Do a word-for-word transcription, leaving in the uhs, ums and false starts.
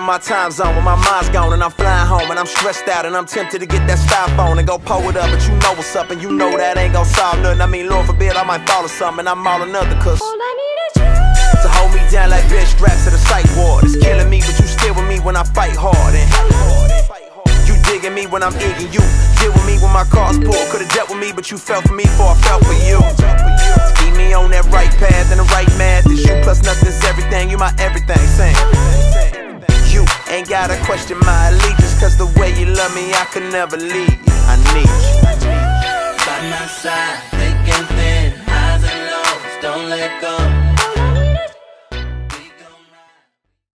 in my time zone when my mind's gone and I'm flying home and I'm stressed out and I'm tempted to get that styrofoam and go pull it up, but you know what's up and you know that ain't gon' solve nothing. I mean, Lord forbid I might fall or something and I'm all another cause all I need is you to hold me down like bitch straps to the psych ward. It's killing me, but you still with me when I fight hard and you digging me when I'm digging you. Deal with me when my car's poor. Could've dealt with me, but you fell for me before I fell for you. Keep me on that right path and the right math. It's you plus nothing's everything. You my everything, saying you ain't gotta question my allegiance, cause the way you love me, I could never leave you. I need you. By my side, thick and thin, highs and lows, don't let go.